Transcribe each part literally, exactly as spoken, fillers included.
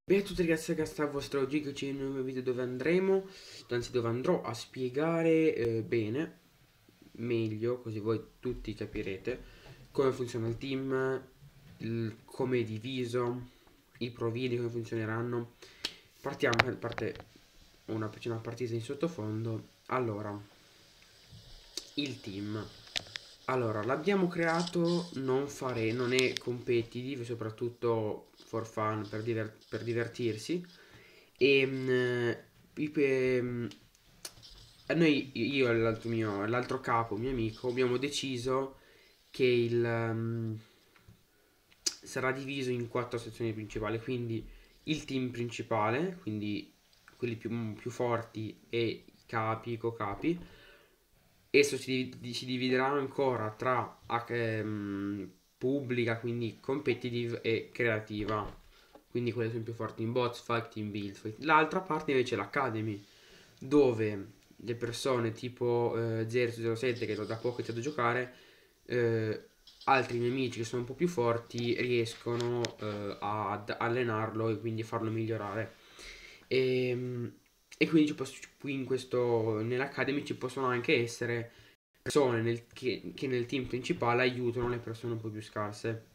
Bene a tutti ragazzi, ragazzi, il vostro oggi che c'è un nuovo video dove andremo, anzi dove andrò a spiegare eh, bene, meglio, così voi tutti capirete come funziona il team, il- come è diviso, i provini, come funzioneranno. Partiamo, parte una, c'è una partita in sottofondo. Allora, il team. Allora, l'abbiamo creato, non fare, non è competitive, soprattutto for fun, per, diver- per divertirsi. E mm, i pe- mm, noi, io e l'altro mio, l'altro capo, mio amico, abbiamo deciso che il mm, sarà diviso in quattro sezioni principali, quindi il team principale, quindi quelli più, più forti e i capi, i co-capi. Esso si, div- si dividerà ancora tra ehm, pubblica, quindi competitive e creativa. Quindi quelle sono più forti in bots, fight, team build. fight. L'altra parte invece è l'Academy, dove le persone tipo eh, zero zero sette che da poco ho iniziato a giocare, eh, altri miei amici che sono un po' più forti riescono eh, ad allenarlo e quindi farlo migliorare. E, e quindi ci posso- qui in questo, nell'Academy ci possono anche essere persone nel- che, che nel team principale aiutano le persone un po' più scarse.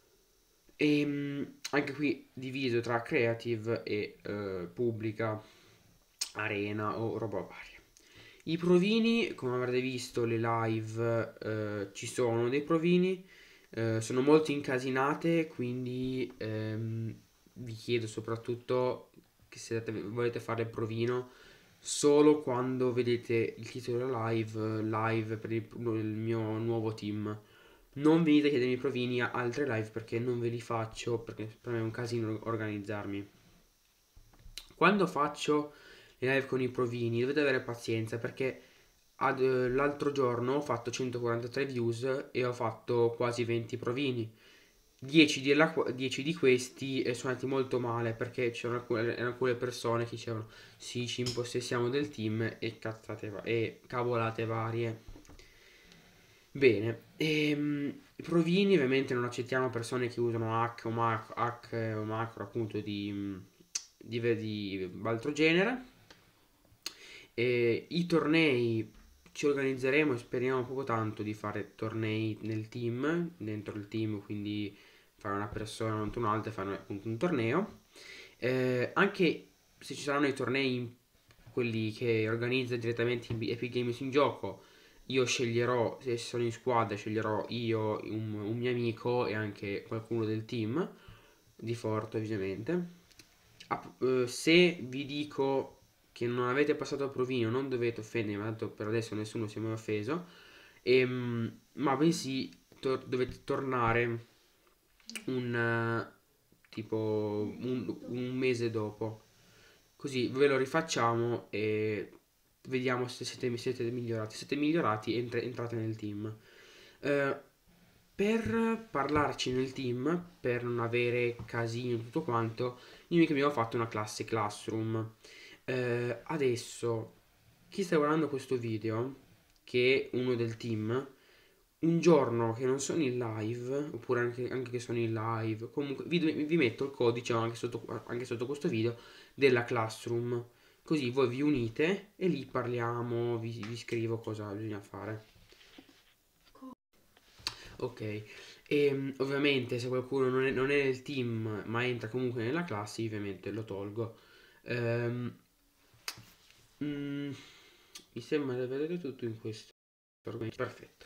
E mh, anche qui diviso tra creative e eh, pubblica, arena o roba varia. I provini, come avrete visto, le live eh, ci sono dei provini, eh, sono molto incasinate, quindi ehm, vi chiedo soprattutto che se volete fare il provino solo quando vedete il titolo della live, live per il, il mio nuovo team. Non venite a chiedermi i provini a altre live perché non ve li faccio, perché per me è un casino organizzarmi. Quando faccio le live con i provini dovete avere pazienza perché ad, eh, l'altro giorno ho fatto centoquarantatré views e ho fatto quasi venti provini. dieci di, la- dieci di questi eh, sono andati molto male perché c'erano alcune, alcune persone che dicevano sì, ci impossessiamo del team e cazzate va- e cavolate varie. Bene, ehm, i provini ovviamente non accettiamo persone che usano hack o, mac- hack o macro appunto di, di, di altro genere. E i tornei ci organizzeremo e speriamo proprio tanto di fare tornei nel team, dentro il team, quindi fare una persona contro un'altra e fare appunto un torneo. Eh, anche se ci saranno i tornei, quelli che organizza direttamente Epic Games in gioco, io sceglierò, se sono in squadra, sceglierò io, un, un mio amico e anche qualcuno del team, di Forte ovviamente. Ah, eh, se vi dico che non avete passato il provino, non dovete offendere, ma tanto per adesso nessuno si è mai offeso, ehm, ma bensì tor- dovete tornare un eh, tipo un, un mese dopo. Così ve lo rifacciamo e vediamo se siete, siete migliorati. Se siete migliorati, entra- entrate nel team. Eh, per parlarci nel team, per non avere casino e tutto quanto, io mica abbiamo fatto una classe Classroom. Eh, adesso, chi sta guardando questo video, che è uno del team, un giorno che non sono in live, oppure anche, anche che sono in live, comunque vi, vi metto il codice anche sotto, anche sotto questo video della Classroom. Così voi vi unite e lì parliamo, vi, vi scrivo cosa bisogna fare. Ok, e ovviamente se qualcuno non è, non è nel team ma entra comunque nella classe, ovviamente lo tolgo. Ehm, mm, Mi sembra di vedere tutto in questo argomento. Perfetto.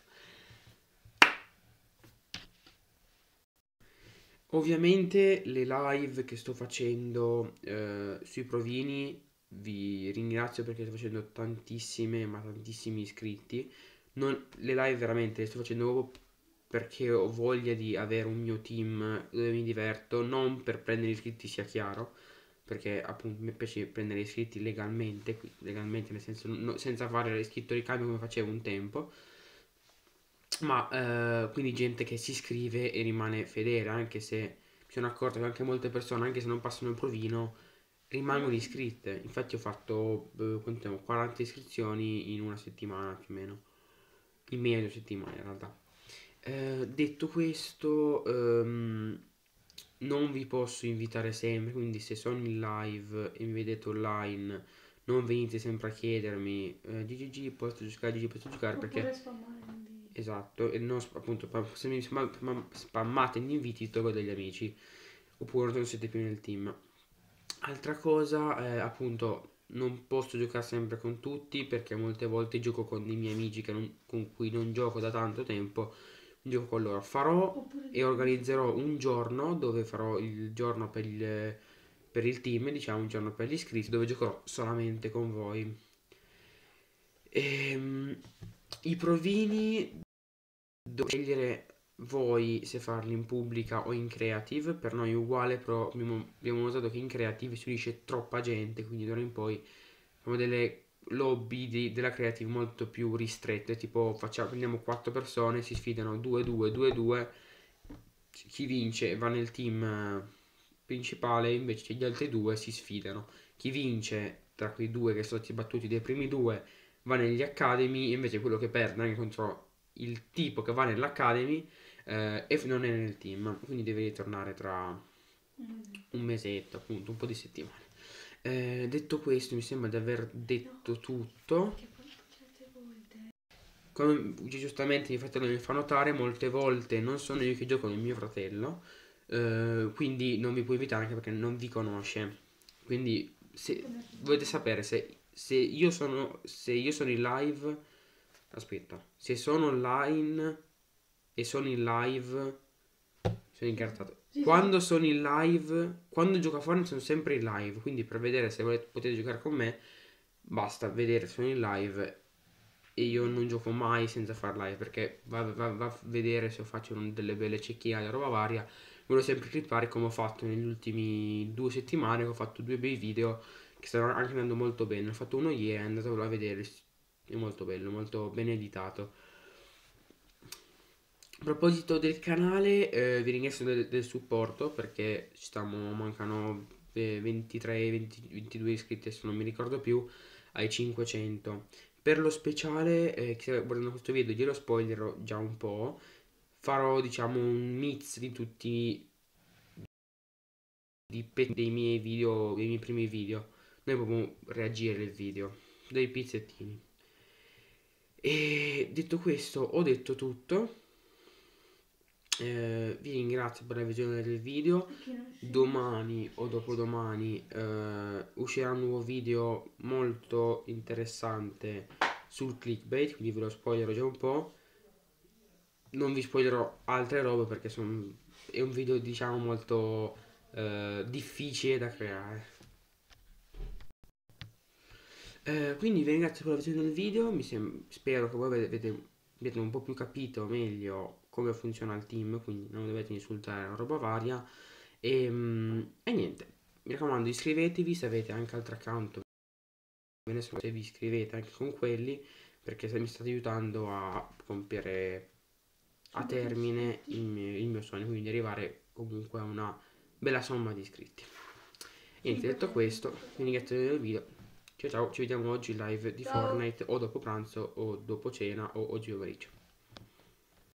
Ovviamente le live che sto facendo eh, sui provini vi ringrazio perché sto facendo tantissime, ma tantissimi iscritti. Non- le live veramente le sto facendo proprio perché ho voglia di avere un mio team dove mi diverto, non per prendere iscritti sia chiaro, perché appunto mi piace prendere iscritti legalmente, qui- legalmente nel senso no- senza fare l'iscritto ricambio come facevo un tempo, ma eh, quindi gente che si iscrive e rimane fedele, anche se mi sono accorto che anche molte persone, anche se non passano il provino, rimangono iscritte. Infatti ho fatto eh, quanto, quaranta iscrizioni in una settimana più o meno, in meno di due settimane in realtà. Eh, detto questo, ehm, non vi posso invitare sempre, quindi se sono in live e mi vedete online, non venite sempre a chiedermi eh, G G G posso giocare, G G posso giocare, Oppure perché spammare quindi. esatto, e non sp- appunto pa- se mi spam- spam- spammate gli inviti tolgo degli amici, oppure non siete più nel team. Altra cosa, eh, appunto, non posso giocare sempre con tutti perché molte volte gioco con dei miei amici che non- con cui non gioco da tanto tempo, gioco con loro. Farò Oppure e organizzerò un giorno dove farò il giorno per il, per il team, diciamo un giorno per gli iscritti, dove giocherò solamente con voi. Ehm, I provini dovete scegliere voi se farli in pubblica o in creative. Per noi è uguale, però abbiamo, abbiamo notato che in creative si unisce troppa gente, quindi d'ora in poi facciamo delle lobby di- della creative molto più ristrette, tipo facciamo, prendiamo quattro persone, si sfidano due due due due, chi vince va nel team eh, principale, invece gli altri due si sfidano. Chi vince tra quei due che sono stati battuti dai primi due va negli academy, invece quello che perde anche contro il tipo che va nell'academy eh, e non è nel team, quindi deve ritornare tra Mm. un mesetto, appunto, un po' di settimane. Eh, detto questo, mi sembra di aver detto tutto. Che poi certe volte. Come giustamente mio fratello mi fa notare, molte volte non sono io che gioco con il mio fratello, eh, quindi non vi può invitare anche perché non vi conosce. Quindi se volete sapere se, se io sono, se io sono in live, aspetta, se sono online e sono in live, sono incartato. Sì, sì, Quando sono in live, quando gioco a Fortnite sono sempre in live, quindi per vedere se volete, potete giocare con me, basta vedere se sono in live e io non gioco mai senza far live perché va, va- va a vedere se faccio un- delle belle cecchinate, roba varia. Volevo sempre clippare come ho fatto negli ultimi due settimane, che ho fatto due bei video che stanno anche andando molto bene. Ho fatto uno ieri, andatelo a vedere, è molto bello, molto ben editato. A proposito del canale, eh, vi ringrazio del, del supporto perché ci stiamo, mancano eh, ventitré, venti, ventidue iscritti, adesso non mi ricordo più, ai cinquecento. Per lo speciale, eh, chi sta guardando questo video, glielo spoilerò già un po', farò diciamo un mix di tutti i pe- dei miei video, dei miei primi video. Noi proprio reagire al video, dei pizzettini. E detto questo, ho detto tutto. Eh, vi ringrazio per la visione del video. per chi non scende. Domani o dopodomani eh, uscirà un nuovo video molto interessante sul clickbait, quindi ve lo spoilerò già un po'. Non vi spoilerò altre robe perché son- è un video diciamo molto eh, difficile da creare. Eh, quindi vi ringrazio per la visione del video, mi sem- spero che voi avete, abbiate un po' più capito meglio come funziona il team, quindi non dovete insultare una roba varia. E, mm, e niente, mi raccomando iscrivetevi se avete anche altri account, ve ne so, se vi iscrivete anche con quelli, perché se mi state aiutando a compiere a termine il mio, il mio sogno, quindi arrivare comunque a una bella somma di iscritti. Niente, detto questo, vi ringrazio del video. Ciao ciao, ci vediamo oggi live di Ciao. Fortnite o dopo pranzo o dopo cena o oggi pomeriggio.